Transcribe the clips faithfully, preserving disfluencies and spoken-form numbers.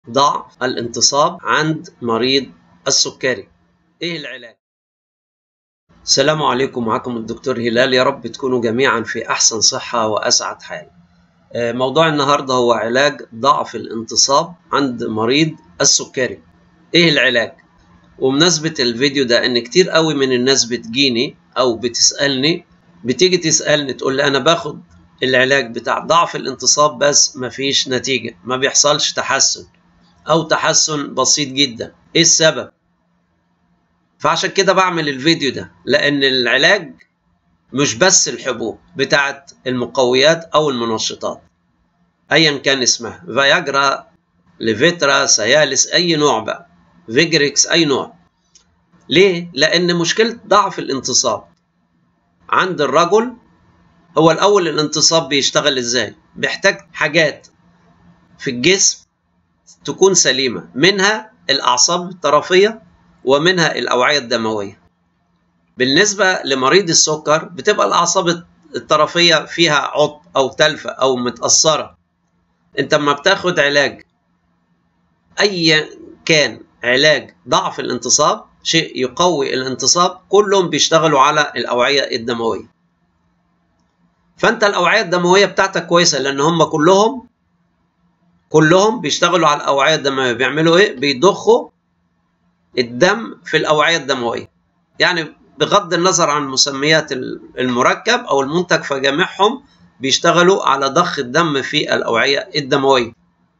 ضعف الانتصاب عند مريض السكري. ايه العلاج؟ السلام عليكم، معكم الدكتور هلال. يا رب تكونوا جميعا في احسن صحة واسعد حال. موضوع النهاردة هو علاج ضعف الانتصاب عند مريض السكري. ايه العلاج؟ ومناسبة الفيديو ده ان كتير قوي من الناس بتجيني او بتسألني، بتيجي تسألني تقول لي انا باخد العلاج بتاع ضعف الانتصاب بس مفيش نتيجة، ما بيحصلش تحسن او تحسن بسيط جدا. ايه السبب؟ فعشان كده بعمل الفيديو ده، لان العلاج مش بس الحبوب بتاعت المقويات او المنشطات ايا كان اسمها، فياجرا، ليفيترا، سيالس، اي نوع بقى، فيجريكس، اي نوع. ليه؟ لان مشكلة ضعف الانتصاب عند الرجل هو الاول الانتصاب بيشتغل ازاي؟ بيحتاج حاجات في الجسم تكون سليمة، منها الاعصاب الطرفية ومنها الاوعية الدموية. بالنسبة لمريض السكر بتبقى الاعصاب الطرفية فيها عطب او تلفة او متأثرة. انت لما بتاخد علاج اي كان علاج ضعف الانتصاب، شيء يقوي الانتصاب، كلهم بيشتغلوا على الاوعية الدموية. فانت الاوعية الدموية بتاعتك كويسة، لان هم كلهم كلهم بيشتغلوا على الاوعية الدموية. بيعملوا ايه؟ بيضخوا الدم في الاوعية الدموية. يعني بغض النظر عن مسميات المركب او المنتج، فجميعهم بيشتغلوا على ضخ الدم في الاوعية الدموية.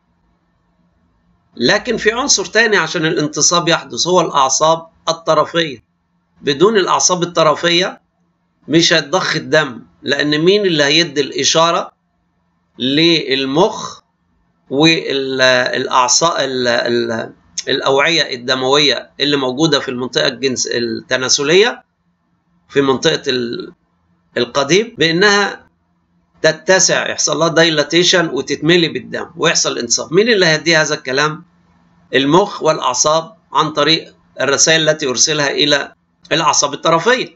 لكن في عنصر تاني عشان الانتصاب يحدث، هو الاعصاب الطرفية. بدون الاعصاب الطرفية مش هيتضخ الدم، لان مين اللي هيدي الاشارة للمخ والاعصاب الاوعية الدموية اللي موجودة في المنطقة الجنس التناسلية في منطقة القضيب، بانها تتسع، يحصل لها دايلاتيشن وتتملي بالدم ويحصل انتصاب. مين اللي هيدي هذا الكلام؟ المخ والاعصاب، عن طريق الرسائل التي يرسلها الى الاعصاب الطرفيه.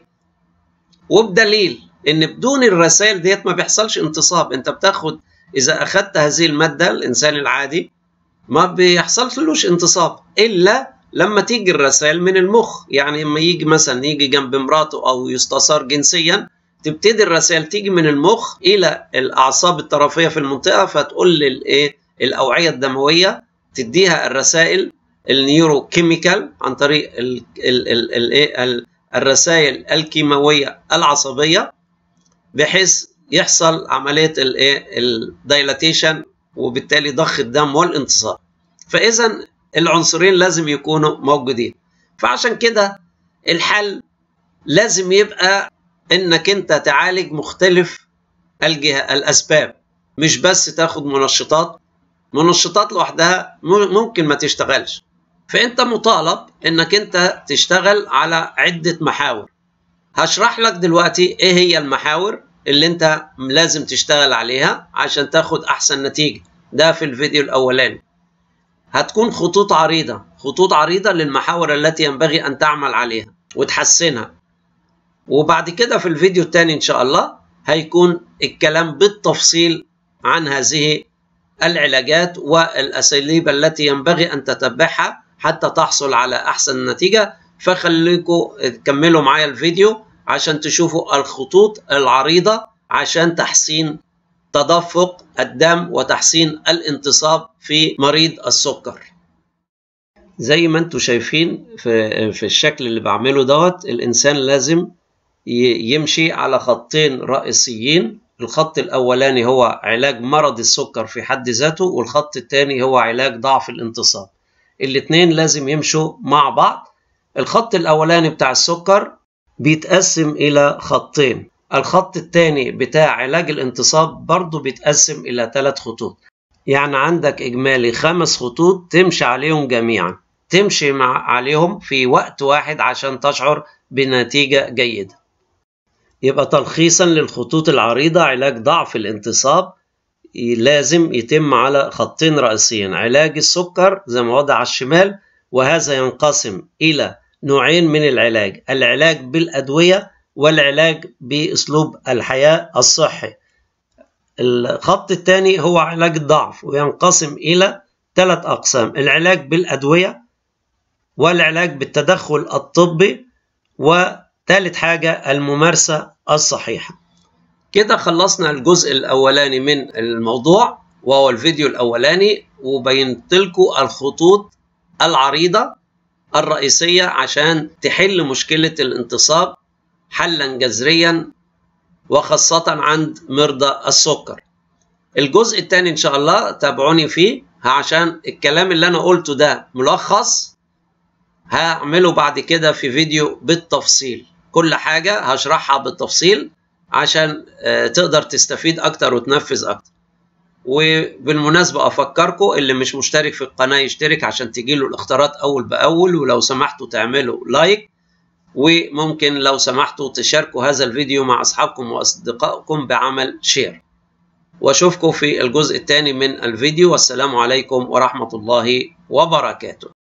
وبدليل ان بدون الرسائل ديت ما بيحصلش انتصاب. انت بتاخد، اذا اخذت هذه الماده، الانسان العادي ما بيحصلش لوش انتصاب الا لما تيجي الرسائل من المخ. يعني لما يجي مثلا يجي جنب مراته او يستثار جنسيا، تبتدي الرسائل تيجي من المخ الى الاعصاب الطرفيه في المنطقه، فتقول للايه الاوعيه الدمويه، تديها الرسائل النيورو كيميكال عن طريق ال ال ال ال الرسائل الكيماويه العصبيه، بحيث يحصل عمليه الايه الدايلاتيشن، وبالتالي ضخ الدم والانتصاب. فاذا العنصرين لازم يكونوا موجودين. فعشان كده الحل لازم يبقى انك انت تعالج مختلف الجهة الاسباب، مش بس تاخد منشطات. منشطات لوحدها ممكن ما تشتغلش. فانت مطالب انك انت تشتغل على عدة محاور. هشرح لك دلوقتي ايه هي المحاور اللي انت لازم تشتغل عليها عشان تاخد احسن نتيجة. ده في الفيديو الاولاني. هتكون خطوط عريضة، خطوط عريضة للمحاور التي ينبغي ان تعمل عليها وتحسنها. وبعد كده في الفيديو الثاني ان شاء الله هيكون الكلام بالتفصيل عن هذه العلاجات والاساليب التي ينبغي ان تتبعها حتى تحصل على احسن نتيجة. فخليكم تكملوا معايا الفيديو عشان تشوفوا الخطوط العريضة عشان تحسين تدفق الدم وتحسين الانتصاب في مريض السكر. زي ما انتم شايفين في في الشكل اللي بعمله دوت، الانسان لازم يمشي على خطين رئيسيين. الخط الاولاني هو علاج مرض السكر في حد ذاته، والخط الثاني هو علاج ضعف الانتصاب. الاثنين لازم يمشوا مع بعض. الخط الاولاني بتاع السكر بيتقسم الى خطين. الخط الثاني بتاع علاج الانتصاب برضو بيتقسم الى ثلاث خطوط. يعني عندك اجمالي خمس خطوط تمشي عليهم جميعا، تمشي مع عليهم في وقت واحد عشان تشعر بنتيجة جيدة. يبقى تلخيصا للخطوط العريضة، علاج ضعف الانتصاب لازم يتم على خطين رئيسيين: علاج السكر زي ما وضع على الشمال، وهذا ينقسم إلى نوعين من العلاج: العلاج بالأدوية والعلاج بأسلوب الحياة الصحي. الخط الثاني هو علاج الضعف، وينقسم إلى ثلاث أقسام: العلاج بالأدوية، والعلاج بالتدخل الطبي، وثالث حاجة الممارسة الصحيحة. كده خلصنا الجزء الأولاني من الموضوع وهو الفيديو الأولاني، وبينت لكم الخطوط العريضة الرئيسية عشان تحل مشكلة الانتصاب حلا جذريا، وخاصة عند مرضى السكر. الجزء الثاني إن شاء الله تابعوني فيه، عشان الكلام اللي أنا قلته ده ملخص هعمله بعد كده في فيديو بالتفصيل، كل حاجة هشرحها بالتفصيل عشان تقدر تستفيد أكتر وتنفذ أكتر. وبالمناسبة أفكركم اللي مش مشترك في القناة يشترك عشان تجيله الاختيارات أول بأول، ولو سمحتوا تعملوا لايك، وممكن لو سمحتوا تشاركوا هذا الفيديو مع أصحابكم وأصدقائكم بعمل شير. وأشوفكم في الجزء الثاني من الفيديو، والسلام عليكم ورحمة الله وبركاته.